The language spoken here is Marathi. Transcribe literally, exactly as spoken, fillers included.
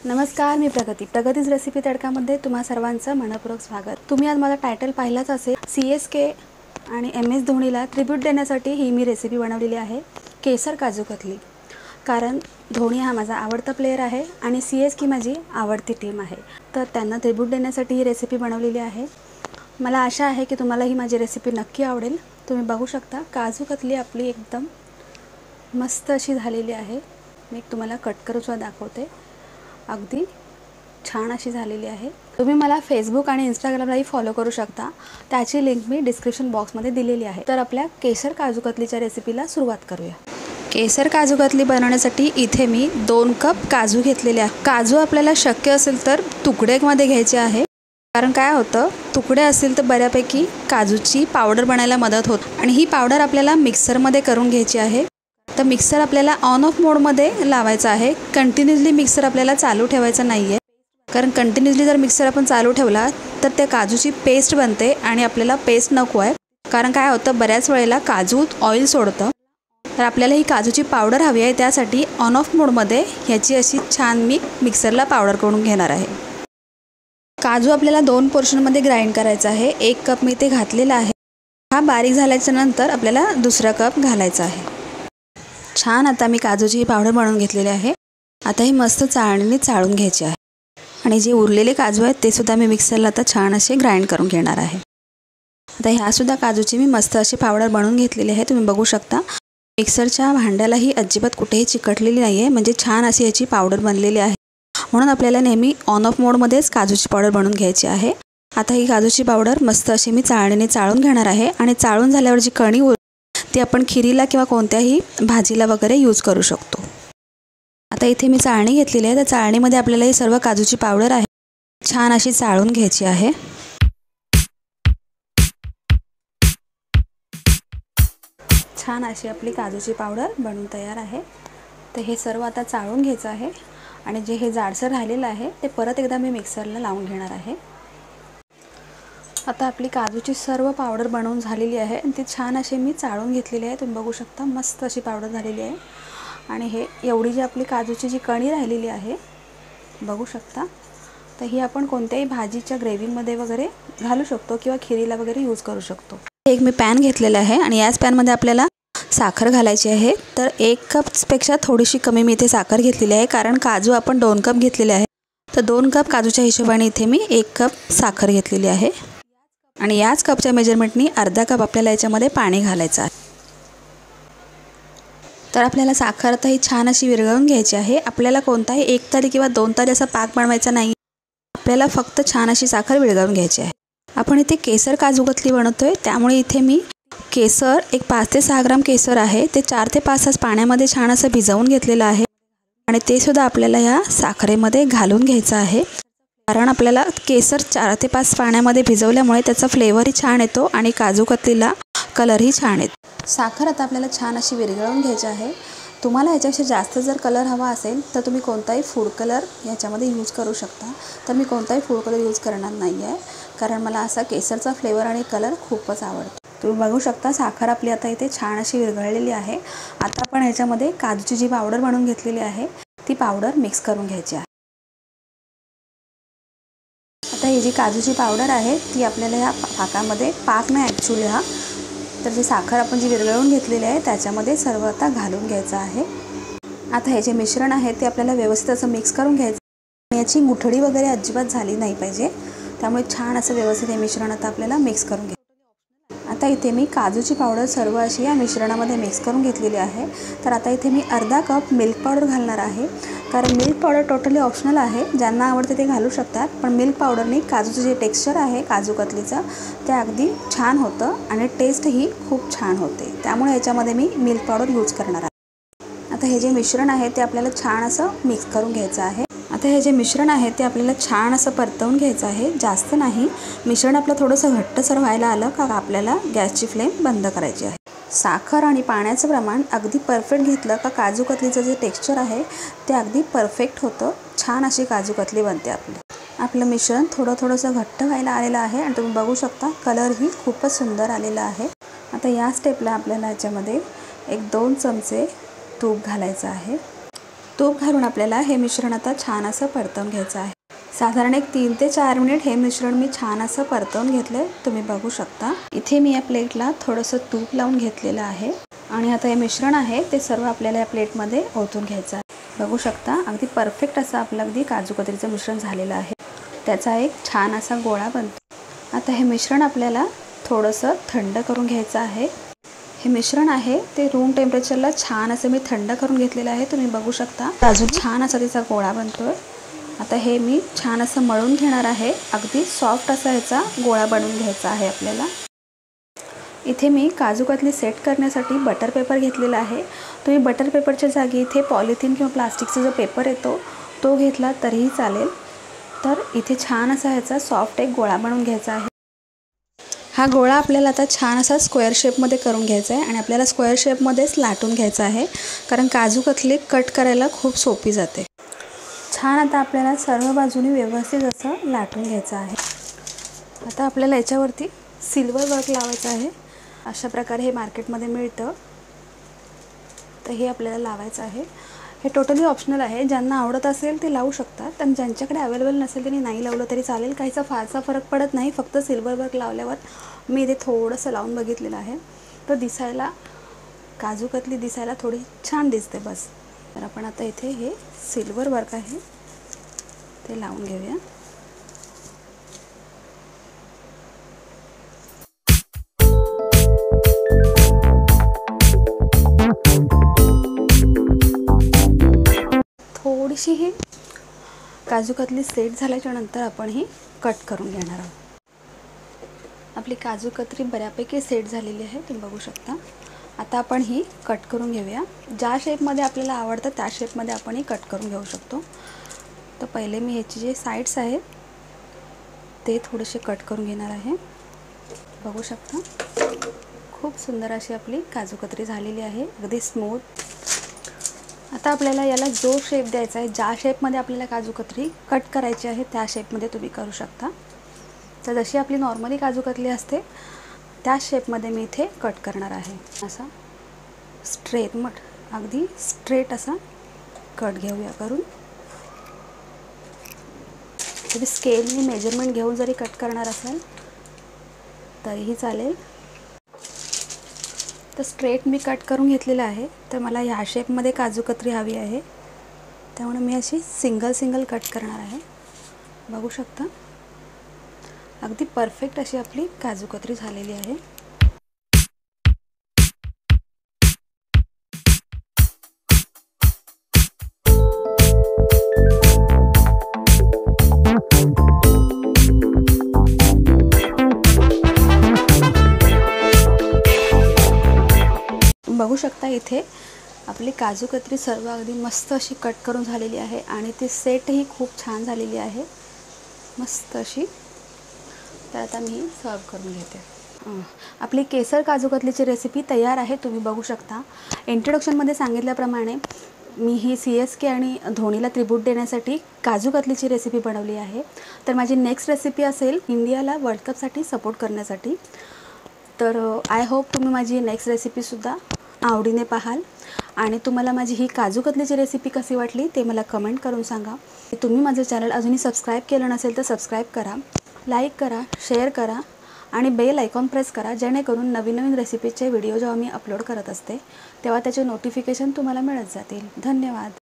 नमस्कार, मी प्रगती. प्रगतीज रेसिपी तडकामध्ये तुम्हा सर्वांचं मनपूर्वक स्वागत. तुम्ही आज मला टायटल पाहिलाच असेल. सी एस के आणि एम एस धोनीला ट्रिब्यूट देण्यासाठी ही मी रेसिपी बनवलेली आहे, केसर काजू कतली. कारण धोनी हा माझा आवडता प्लेयर आहे आणि सी एस के माझी आवडती टीम आहे, तर त्यांना ट्रिब्यूट देण्यासाठी ही रेसिपी बनवलेली आहे. मला आशा आहे की तुम्हाला ही माझी रेसिपी नक्की आवडेल. तुम्ही बघू शकता काजू कतली आपली एकदम मस्त अशी झालेली आहे. मी तुम्हाला कट करून सुद्धा दाखवते. अगदी छान अशी झालेली आहे. तुम्ही मला फेसबुक आणि इंस्टाग्रामलाही फॉलो करू शकता. त्याची लिंक मी डिस्क्रिप्शन बॉक्समध्ये दिलेली आहे. तर आपल्या केसर काजू कतलीच्या रेसिपीला सुरुवात करूया. केसर काजू कतली बनवण्यासाठी इथे मी दोन कप काजू घेतलेले आहे. काजू आपल्याला शक्य असेल तर तुकड्यामध्ये घ्यायचे आहे, कारण काय होतं, तुकडे असतील तर बऱ्यापैकी काजूची पावडर बनायला मदत होते आणि ही पावडर आपल्याला मिक्सरमध्ये करून घ्यायची आहे. तर मिक्सर आपल्याला ऑन ऑफ मोडमध्ये लावायचा आहे. कंटिन्युअसली मिक्सर आपल्याला चालू ठेवायचा नाही आहे, कारण कंटिन्युअसली जर मिक्सर आपण चालू ठेवला तर त्या काजूची पेस्ट बनते आणि आपल्याला पेस्ट नको आहे. कारण काय होतं, बऱ्याच वेळेला काजू ऑइल सोडतं. तर आपल्याला ही काजूची पावडर हवी आहे. त्यासाठी ऑन ऑफ मोडमध्ये ह्याची अशी छान मी मिक्सरला पावडर करून घेणार आहे. काजू आपल्याला दोन पोर्शनमध्ये ग्राइंड करायचा आहे. एक कप मी ते घातलेला आहे. हा बारीक झाल्याच्या नंतर आपल्याला दुसरा कप घालायचा आहे. छान आता मी काजूची ही पावडर बनवून घेतलेली आहे. आता ही मस्त चाळणीने चाळून घ्यायची आहे आणि जे उरलेले काजू आहेत ते सुद्धा मी मिक्सरला आता छान असे ग्राइंड करून घेणार आहे. आता ह्यासुद्धा काजूची मी मस्त अशी पावडर बनवून घेतलेली आहे. तुम्ही बघू शकता मिक्सरच्या भांड्यालाही अजिबात कुठेही चिकटलेली नाही आहे, म्हणजे छान अशी याची पावडर बनलेली आहे. म्हणून आपल्याला नेहमी ऑन ऑफ मोडमध्येच काजूची पावडर बनवून घ्यायची आहे. आता ही काजूची पावडर मस्त अशी मी चाळणीने चाळून घेणार आहे आणि चाळून झाल्यावर जी कणी ती आपण खिरीला किंवा कोणत्याही भाजीला वगैरे यूज करू शकतो. आता इथे मी चाळणी घेतलेली आहे. त्या चाळणीमध्ये आपल्याला ही सर्व काजूची पावडर आहे छान अशी चाळून घ्यायची आहे. छान अशी आपली काजूची पावडर बनवून तयार आहे. तर हे सर्व आता चाळून घ्यायचं आहे आणि जे हे जाडसर राहिलेलं आहे ते परत एकदा मी मिक्सरला लावून घेणार आहे. आता आपली काजूची सर्व पावडर बनवून झालेली आहे आणि ती छान अशी मी चाळून घेतलेली आहे. तुम्ही बघू शकता मस्त अशी पावडर झालेली आहे. आणि हे एवढी जी आपली काजूची जी कणी राहिलेली आहे बघू शकता, तर ही आपण कोणत्याही भाजीच्या ग्रेव्हीमध्ये वगैरे घालू शकतो किंवा खिरीला वगैरे यूज करू शकतो. एक मी पॅन घेतलेला आहे आणि याच पॅनमध्ये आपल्याला साखर घालायची आहे. तर एक कपपेक्षा थोडीशी कमी मी इथे साखर घेतलेली आहे, कारण काजू आपण दोन कप घेतलेले आहे. तर दोन कप काजूच्या हिशोबाने इथे मी एक कप साखर घेतलेली आहे आणि याच कपच्या मेजरमेंटनी अर्धा कप आपल्याला याच्यामध्ये पाणी घालायचं आहे. तर आपल्याला साखर आता ही छान अशी विरघळून घ्यायची आहे. आपल्याला कोणताही एक तारी किंवा दोन तारी असा पाक बनवायचा नाही. आपल्याला फक्त छान अशी साखर विरघळून घ्यायची आहे. आपण इथे केसर काजू कतली बनवतोय, त्यामुळे इथे मी केसर एक पाच ते सहा ग्राम केसर आहे ते चार ते पाच तास पाण्यामध्ये छान असं भिजवून घेतलेलं आहे आणि ते सुद्धा आपल्याला या साखरेमध्ये घालून घ्यायचं आहे. कारण आपल्याला केसर चार ते पाच पाण्यामध्ये भिजवल्यामुळे त्याचा फ्लेवरही छान येतो आणि काजू कतलीला कलरही छान येतो. साखर आता आपल्याला छान अशी विरघळून घ्यायची आहे. तुम्हाला याच्यापेक्षा जास्त जर कलर हवा असेल तर तुम्ही कोणताही फूड कलर याच्यामध्ये यूज करू शकता. तर मी कोणताही फूड कलर यूज करणार नाही आहे, कारण मला असा केसरचा फ्लेवर आणि कलर खूपच आवडतो. तुम्ही बघू शकता साखर आपली आता इथे छान अशी विरघळलेली आहे. आता आपण याच्यामध्ये काजूची जी पावडर बनवून घेतलेली आहे ती पावडर मिक्स करून घ्यायची आहे. आता ही जी काजूची पावडर आहे ती आपल्याला ह्या पाकामध्ये, पाक नाही ॲक्च्युली हा, तर जी साखर आपण जी विरघळून घेतलेली आहे त्याच्यामध्ये सर्व आता घालून घ्यायचं आहे. आता हे जे मिश्रण आहे ते आपल्याला व्यवस्थित असं मिक्स करून घ्यायचं. याची गुठळी वगैरे अजिबात झाली नाही पाहिजे, त्यामुळे छान असं व्यवस्थित हे मिश्रण आता आपल्याला मिक्स करून घ्यायचं. आता इथे मी काजूची पावडर सर्व अशी या मिश्रणामध्ये मिक्स करून घेतलेली आहे. तर आता इथे मी अर्धा कप मिल्क पावडर घालणार आहे, कारण मिल्क पावडर टोटली ऑप्शनल आहे. ज्यांना आवडते ते घालू शकतात, पण मिल्क पावडरने काजूचं जे टेक्स्चर आहे काजू कतलीचं ते अगदी छान होतं आणि टेस्टही खूप छान होते. त्यामुळे याच्यामध्ये मी मिल्क पावडर यूज करणार आहे. आता हे जे मिश्रण आहे ते आपल्याला छान असं मिक्स करून घ्यायचं आहे. आता हे जे मिश्रण आहे ते आपल्याला छान असं परतवून घ्यायचं आहे, जास्त नाही. मिश्रण आपलं थोडंसं घट्टसर व्हायला आलं का आपल्याला गॅसची फ्लेम बंद करायची आहे. साखर आणि पाण्याचं प्रमाण अगदी परफेक्ट घेतलं का काजू कतलीचं जे टेक्स्चर आहे ते अगदी परफेक्ट होतं. छान अशी काजू कतली बनते आपली. आपलं मिश्रण थोडं थोडंसं घट्ट व्हायला आलेलं आहे आणि तुम्ही बघू शकता कलरही खूपच सुंदर आलेला आहे. आता या स्टेपला आपल्याला याच्यामध्ये एक दोन चमचे तूप घालायचं आहे तूप घालून आपल्याला हे मिश्रण आता छान असं परतवून घ्यायचं आहे। साधारण एक तीन ते चार मिनिट हे मिश्रण मी छान असं परतवून घेतलंय, तुम्ही बघू शकता। इथे मी या प्लेटला थोडंसं तूप लावून घेतलेलं आहे आणि आता हे मिश्रण आहे ते सर्व आपल्याला या प्लेटमध्ये ओतून घ्यायचं आहे। बघू शकता अगदी परफेक्ट असं आपलं अगदी काजू कतरीचं मिश्रण झालेलं आहे। त्याचा एक छान असा गोळा बनतो। आता हे मिश्रण आपल्याला थोडंसं थंड करून घ्यायचं आहे। हे मिश्रण आहे ते रूम टेम्परेचरला छान असं मी थंड करून घेतलेलं आहे, तुम्ही बघू शकता। अजून छान असा त्याचा गोळा बनतोय। आता हे मी छान असं मळून घेणार आहे। अगदी सॉफ्ट असा ह्याचा गोळा बनवून घ्यायचा आहे आपल्याला। इथे मी काजू कतली सेट करण्यासाठी बटर पेपर घेतलेला आहे। तुम्ही बटर पेपरच्या जागी इथे पॉलिथिन किंवा प्लास्टिकचा जो पेपर येतो तो घेतला तरीही चालेल। तर इथे छान असा ह्याचा सॉफ्ट एक गोळा बनवून घ्यायचा आहे। हा गोळा आपल्याला आता छान असा स्क्वेअर शेपमध्ये करून घ्यायचा आहे आणि आपल्याला स्क्वेअर शेपमध्येच लाटून घ्यायचा आहे, कारण काजू कतली कट करायला खूप सोपी जाते। छान आता आपल्याला सर्व बाजूनी व्यवस्थित असं लाटून घ्यायचं आहे। आता आपल्याला याच्यावरती सिल्वर वर्क लावायचं आहे। अशा प्रकारे हे मार्केटमध्ये मिळतं, तर हे आपल्याला लावायचं आहे। हे टोटली ऑप्शनल आहे, ज्यांना आवडत असेल ते लावू शकतात आणि ज्यांच्याकडे अवेलेबल नसेल त्यांनी नाही लावलं तरी चालेल, काहीचा फारसा फरक पडत नाही। फक्त सिल्वर वर्क लावल्यावर मी इथे थोडंसं लावून बघितलेलं आहे, तर दिसायला काजू कतली दिसायला थोडी छान दिसते बस। तर आपण आता इथे हे सिल्वर वर्क आहे ते लावून घेऊया। थोडीशी ही काजू कतली सेट झाल्याच्या नंतर आपण ही कट करून घेणार आहोत। आपली काजू कतली बऱ्यापैकी सेट झालेली आहे, तुम्ही बघू शकता। आता आपण ही कट करून घेऊया। ज्या शेपमध्ये आपल्याला आवडतं त्या शेपमध्ये आपण ही कट करून घेऊ शकतो। तर पहिले मी ह्याचे जे साइड्स आहेत ते थोडेसे कट करून घेणार आहे। बघू शकता खूप सुंदर अशी आपली काजू कतली झालेली आहे, अगदी स्मूथ। आता आपल्याला याला जो शेप द्यायचा आहे, ज्या शेपमध्ये आपल्याला काजू कतली कट करायची आहे त्या शेपमध्ये तुम्ही करू शकता। तर जशी आपली नॉर्मली काजू कतली असते त्या शेपमध्ये मी इथे कट करणार आहे। असा स्ट्रेट मट अगदी स्ट्रेट असा कट घेऊया करून। तुम्ही स्केलनी मेजरमेंट घेऊन जरी कट करणार असाल तरीही चालेल। तर स्ट्रेट मी कट करून घेतलेलं आहे, तर मला ह्या शेपमध्ये काजू कतली हवी आहे, त्यामुळे मी अशी सिंगल सिंगल कट करणार आहे। बघू शकता अगदी परफेक्ट अशी आपली काजू कतली झालेली आहे। बघू शकता इथे आपली काजू कतली सर्व अगदी मस्त अशी कट करून झालेली आहे आणि ती सेटही खूप छान झालेली आहे, मस्त अशी। तर आता मी सर्व करून घेते। आपली केसर काजू कतलीची रेसिपी तयार आहे, तुम्ही बघू शकता। इंट्रोडक्शनमध्ये सांगितल्याप्रमाणे मी ही सी एस के आणि धोनीला त्रिबूट देण्यासाठी काजू कतलीची रेसिपी बनवली आहे। तर माझी नेक्स्ट रेसिपी असेल इंडियाला वर्ल्ड कपसाठी सपोर्ट करण्यासाठी। तर आय होप तुम्ही माझी नेक्स्ट रेसिपीसुद्धा आवडीने पाहाल आणि तुम्हाला माझी ही काजू कतलीची रेसिपी कशी वाटली ते मला कमेंट करून सांगा। तुम्ही माझं चॅनल अजूनही सबस्क्राईब केलं नसेल तर सबस्क्राईब करा, लाईक करा, शेअर करा आणि बेल आयकॉन प्रेस करा, जेणेकरून नवीन नवीन रेसिपीचे व्हिडिओ जेव्हा मी अपलोड करत असते तेव्हा त्याचे नोटिफिकेशन तुम्हाला मिळत जातील। धन्यवाद।